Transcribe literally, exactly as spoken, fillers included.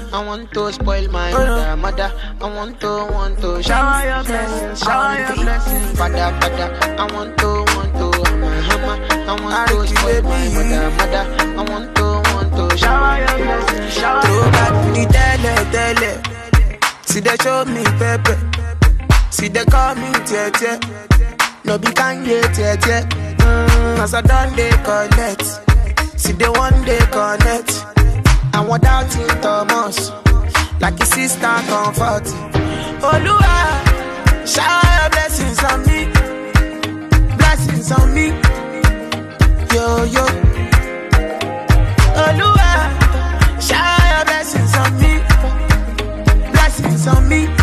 I want to spoil my mother, mother. I want to, want to shower your blessings, shower your blessings. Father, father, I want to, want to hammer, hammer. I want to spoil my mother, mother. I want to, want to shower your blessings, shower your blessings. Throw back the tele, tele. See they show me pepper. See they call me tete. No be Kanye tete. Mm, as I done they connect. See they one day connect. And without it Thomas, like a sister comfort. Oluwa, shower your blessings on me, blessings on me. Yo yo. Oluwa, shower your blessings on me, blessings on me.